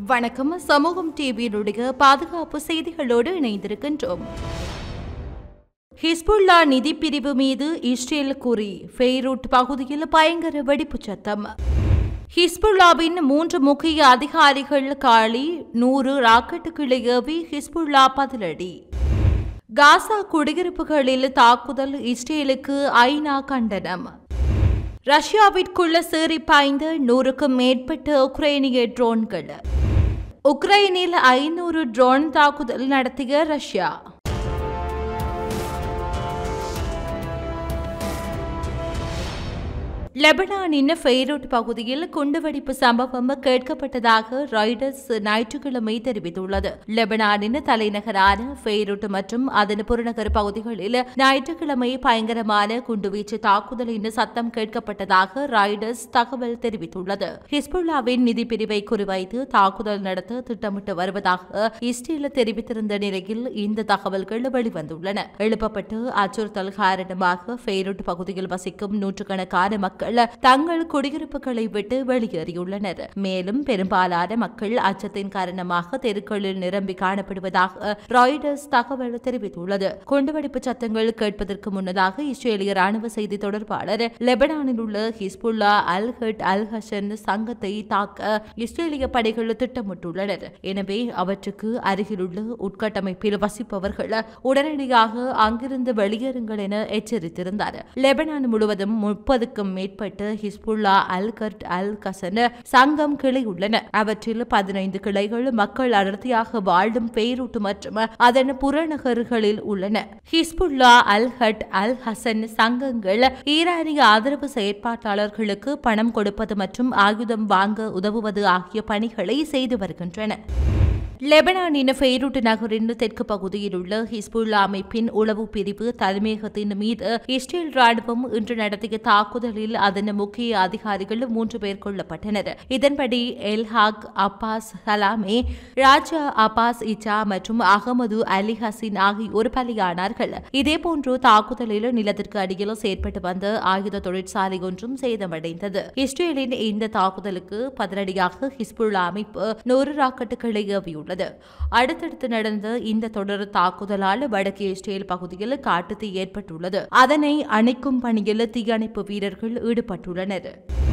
வணக்கம். சமூகம் டிவியினுடைய பாதுகாப்பு செய்திகளோடு இணைந்திருக்கின்றோம். ஹிஸ்புல்லா நிதி பிரிவு மீது இஸ்ரேல் குறி. பெய்ரூட் பகுதியில் பயங்கர வெடிப்பு சத்தம். ஹிஸ்புல்லாவின் 3 முக்கிய அதிகாரிகள் காலி. 100 ராக்கெட்டுகளை ஏவி ஹிஸ்புல்லா பதிலடி. காசா குடியிருப்புகளில் தாக்குதல். இஸ்ரேலுக்கு ஐநா கண்டனம். ரஷ்யாவிற்குள்ள சீறி பாய்ந்த 100க்கும் மேற்பட்ட உக்ரைனிய ட்ரோன்கள். உக்ரைனில் 500 ட்ரோன் தாக்குதல் நடத்திய ரஷ்யா. லெபனானின் பெய்ரூட் பகுதியில் குண்டுவெடிப்பு சம்பவம் கேட்கப்பட்டதாக ராய்டர்ஸ் ஞாயிற்றுக்கிழமை தெரிவித்துள்ளது. லெபனானின் தலைநகரான பெய்ரூட் மற்றும் அதன் புறநகர் பகுதிகளில் ஞாயிற்றுக்கிழமை பயங்கரமான குண்டுவீச்சு தாக்குதலின் சத்தம் கேட்கப்பட்டதாக ராய்டர்ஸ் தகவல் தெரிவித்துள்ளது. ஹிஸ்புல்லாவின் நிதி பிரிவை குறிவைத்து தாக்குதல் நடத்த திட்டமிட்டு வருவதாக இஸ்ரேல் தெரிவித்திருந்த நிலையில் இந்த தகவல்கள் வெளிவந்துள்ளன. எழுப்பப்பட்டு அச்சுறுத்தல் காரணமாக பெய்ரூட் பகுதியில் வசிக்கும் நூற்றுக்கணக்கான மக்கள் தங்கள் குடியிருப்புகளை விட்டு வெளியேறியுள்ளனர். மேலும் பெரும்பாலான மக்கள் அச்சத்தின் காரணமாக தெருக்களில் நிரம்பி காணப்படுவதாக ராய்டர்ஸ் தகவல் தெரிவித்துள்ளது. குண்டுவெடிப்பு சத்தங்கள் கேட்பதற்கு முன்னதாக இஸ்ரேலிய ராணுவ செய்தி தொடர்பாளர் லெபனானில் உள்ள ஹிஸ்புல்லா அல்-ஹட் அல்-ஹசன் சங்கத்தை தாக்க இஸ்ரேலிய படைகள் திட்டமிட்டுள்ளனர். எனவே அவற்றுக்கு அருகிலுள்ள உட்கட்டமைப்பில் வசிப்பவர்கள் உடனடியாக அங்கிருந்து வெளியேறுங்கள் என எச்சரித்திருந்தார். லெபனான் முழுவதும் 30க்கும் மேற்பட்ட ஹிஸ்புல்லா அல்-ஹட் அல்-ஹசன் சங்கம் கிளை உள்ளன. அவற்றில் 15 கிளைகள் மக்கள் அடர்த்தியாக வாழும் பெய்ரூட் மற்றும் அதன் புறநகர்களில் உள்ளன. ஹிஸ்புல்லா அல்-ஹட் அல்-ஹசன் சங்கங்கள் ஈரானிய ஆதரவு செயற்பாட்டாளர்களுக்கு பணம் கொடுப்பது மற்றும் ஆயுதம் வாங்க உதவுவது ஆகிய பணிகளை செய்து வருகின்றன. லெபனானின் பெய்ரூட் நகரின் தெற்கு பகுதியில் உள்ள ஹிஸ்புல்லா அமைப்பின் உளவு பிரிவு தலைமையகத்தின் மீது இஸ்ரேல் ராணுவம் இன்று நடத்திய தாக்குதலில் அதன் முக்கிய அதிகாரிகள் 3 பேர் கொல்லப்பட்டனர். இதன்படி எல்ஹாக் அப்பாஸ் சலாமே, ராஜா அப்பாஸ் இச்சா மற்றும் அகமது அலி ஹசின் ஆகியோர் பலியானார்கள். இதேபோன்று தாக்குதலில் நிலத்திற்கு அடியில் செயற்பட்டு வந்த ஆயுத தொழிற்சாலை ஒன்றும் சேதமடைந்தது. இஸ்ரேலின் இந்த தாக்குதலுக்கு பதிலடியாக ஹிஸ்புல்லா அமைப்பு 100 ராக்கெட்டுகளை ஏவியுள்ளது. அடுத்தடுத்து நடந்த இந்த தொடர் தாக்குதலால் வடக்கு இஸ்ரேல் பகுதியில் காட்டுத்தீ ஏற்பட்டுள்ளது. அதனை அணைக்கும் பணியில் தீயணைப்பு வீரர்கள் ஈடுபட்டுள்ளனர்.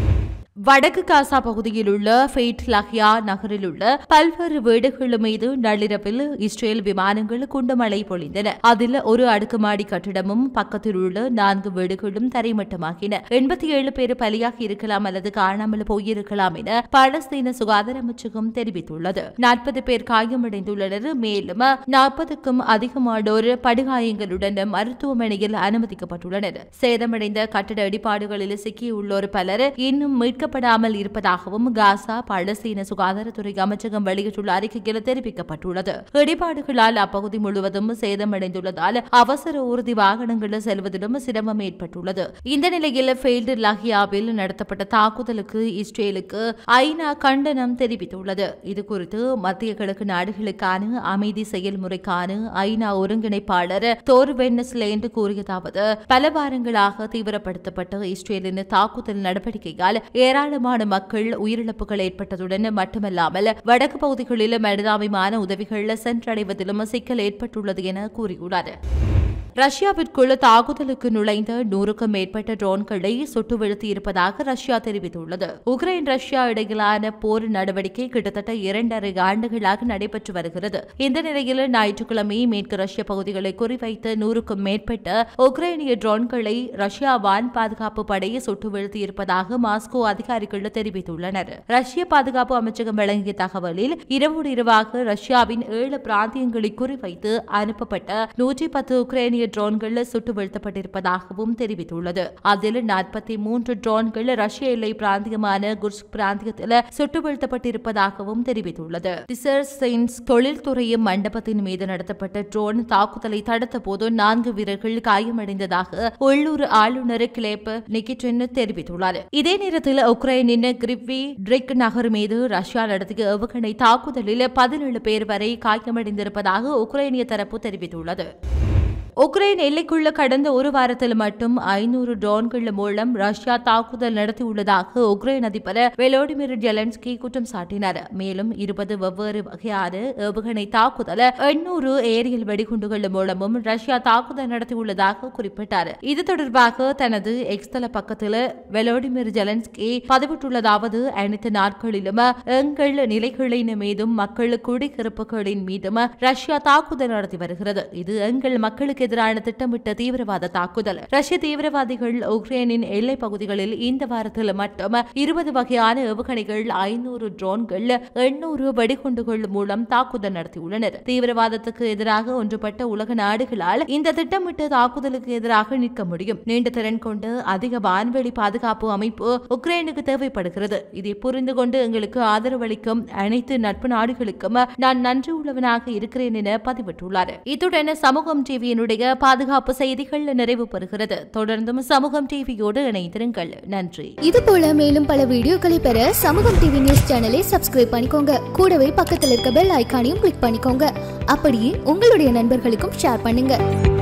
வடக்கு காசா பகுதியில் உள்ள ஃபெய்ட் லஹ்யா நகரில் உள்ள பல்வேறு வீடுகள் மீது நள்ளிரவில் இஸ்ரேல் விமானங்கள் குண்டுமழை பொழிந்தன. அதில் ஒரு அடுக்குமாடி கட்டிடமும் பக்கத்தில் உள்ள 4 வீடுகளும் தரைமட்டமாகின. 87 பேர் பலியாகி இருக்கலாம் அல்லது காணாமல் போயிருக்கலாம் என பாலஸ்தீன சுகாதார அமைச்சகம் தெரிவித்துள்ளது. 40 பேர் காயமடைந்துள்ளனர். மேலும் 40க்கும் அதிகமானோர் படுகாயங்களுடன் மருத்துவமனையில் அனுமதிக்கப்பட்டுள்ளனர். சேதமடைந்த கட்டட இடிபாடுகளில் சிக்கியுள்ளோர் பலர் இன்னும் மீட்கப்படாமல் இருப்பதாகவும் காசா பாலஸ்தீன சுகாதாரத்துறை அமைச்சகம் வெளியிட்டுள்ள அறிக்கையில் தெரிவிக்கப்பட்டுள்ளது. இடிபாடுகளால் அப்பகுதி முழுவதும் சேதமடைந்துள்ளதால் அவசர ஊர்தி வாகனங்கள் செல்வதிலும் சிரமம் ஏற்பட்டுள்ளது. இந்த நிலையில் ஃபெய்ட் லஹ்யாவில் நடத்தப்பட்ட தாக்குதலுக்கு இஸ்ரேலுக்கு ஐநா கண்டனம் தெரிவித்துள்ளது. இதுகுறித்து மத்திய கிழக்கு நாடுகளுக்கான அமைதி செயல்முறைக்கான ஐநா ஒருங்கிணைப்பாளர் தோர் வென்னஸ்லேண்ட் கூறியதாவது, பல வாரங்களாக தீவிரப்படுத்தப்பட்ட இஸ்ரேலின் தாக்குதல் நடவடிக்கையால் ஏராளமான மக்கள் உயிரிழப்புகள் ஏற்பட்டதுடன் மட்டுமல்லாமல் வடக்கு பகுதிகளில் மனிதாபிமான உதவிகள் சென்றடைவதிலும் சிக்கல் ஏற்பட்டுள்ளது என கூறியுள்ளார். ரஷ்யாவிற்குள் தாக்குதலுக்கு நுழைந்த 100க்கும் மேற்பட்ட ட்ரோன்களை சுட்டு வீழ்த்தியிருப்பதாக ரஷ்யா தெரிவித்துள்ளது. உக்ரைன் ரஷ்யா இடையிலான போர் நடவடிக்கை கிட்டத்தட்ட 2.5 ஆண்டுகளாக நடைபெற்று வருகிறது. இந்த நிலையில் ஞாயிற்றுக்கிழமை மேற்கு ரஷ்ய பகுதிகளை குறிவைத்த 100க்கும் மேற்பட்ட உக்ரைனிய ட்ரோன்களை ரஷ்யா வான் பாதுகாப்பு படை சுட்டு வீழ்த்தியிருப்பதாக மாஸ்கோ அதிகாரிகள் தெரிவித்துள்ளனர். ரஷ்ய பாதுகாப்பு அமைச்சகம் வழங்கிய தகவலில் இரவாக ரஷ்யாவின் 7 பிராந்தியங்களை குறிவைத்து அனுப்பப்பட்ட 110 உக்ரைனிய ட்ரோன்கள் சுட்டு வீழ்த்தப்பட்டிருப்பதாகவும் தெரிவித்துள்ளது. அதில் 43 ட்ரோன்கள் ரஷ்ய எல்லை பிராந்தியமான குர்ஸ்க் பிராந்தியத்தில் சுட்டு வீழ்த்தப்பட்டிருப்பதாகவும் தெரிவித்துள்ளது. டிசர்சென்ஸ் தொழில்துறை மண்டபத்தின் மீது நடத்தப்பட்ட ட்ரோன் தாக்குதலை தடுத்த போது 4 வீரர்கள் காயமடைந்ததாக உள்ளூர் ஆளுநர் கிளேப் நிகிட்டின் தெரிவித்துள்ளார். இதே நேரத்தில் உக்ரைனின் கிரிவ்வி ட்ரிக் நகர் மீது ரஷ்யா நடத்திய ஏவுகணை தாக்குதலில் 17 பேர் வரை காயமடைந்திருப்பதாக உக்ரைனிய தரப்பு தெரிவித்துள்ளது. உக்ரைன் எல்லைக்குள்ள கடந்த ஒரு வாரத்தில் மட்டும் 500 ட்ரோன்கள் மூலம் ரஷ்யா தாக்குதல் நடத்தியுள்ளதாக உக்ரைன் அதிபர் வெலோடிமிர் ஜெலன்ஸ்கி குற்றம் சாட்டினார். மேலும் 20 வெவ்வேறு வகையான ஏவுகணை தாக்குதல் 800 ஏரியல் வெடிகுண்டுகள் மூலமும் ரஷ்யா தாக்குதல் நடத்தியுள்ளதாக குறிப்பிட்டார். இது தொடர்பாக தனது எக்ஸ்தல பக்கத்தில் வெலோடிமிர் ஜெலன்ஸ்கி பதிவிட்டுள்ளதாவது, அனைத்து நாட்களிலும் எங்கள் நிலைகளின் மீதும் மக்கள் குடியிருப்புகளின் மீதும் ரஷ்யா தாக்குதல் நடத்தி வருகிறது. இது எங்கள் மக்களுக்கு எதிரான திட்டமிட்ட தீவிரவாத தாக்குதல். ரஷ்ய தீவிரவாதிகள் உக்ரைனின் எல்லை பகுதிகளில் இந்த வாரத்தில் மட்டும் 20 வகையான ஏவுகணைகள், 500 ட்ரோன்கள், 800 வெடிகுண்டுகள் மூலம் தாக்குதல் நடத்தியுள்ளனர். தீவிரவாதத்துக்கு எதிராக ஒன்றுபட்ட உலக நாடுகளால் இந்த திட்டமிட்ட தாக்குதலுக்கு எதிராக நிற்க முடியும். நீண்ட திறன் கொண்ட அதிக வான்வெளி பாதுகாப்பு அமைப்பு உக்ரைனுக்கு தேவைப்படுகிறது. இதை புரிந்து கொண்டு எங்களுக்கு ஆதரவளிக்கும் அனைத்து நட்பு நாடுகளுக்கும் நான் நன்றி உள்ளவனாக இருக்கிறேன் என பதிவிட்டுள்ளார். இத்துடன் சமூகம் டிவியினுடைய பாதுகாப்பு செய்திகள் நிறைவு பெறுகிறது. தொடர்ந்தும் சமூகம் டிவியோடு இணைந்திருங்கள். நன்றி. இது போல மேலும் பல வீடியோக்களை பெற சமூகம் டிவி நியூஸ் சேனலை சப்ஸ்கிரைப் பண்ணிக்கோங்க. கூடவே பக்கத்தில் இருக்க பெல் ஐகானையும் கிளிக் பண்ணிக்கோங்க. அப்படியே உங்களுடைய நண்பர்களுக்கும் ஷேர் பண்ணுங்க.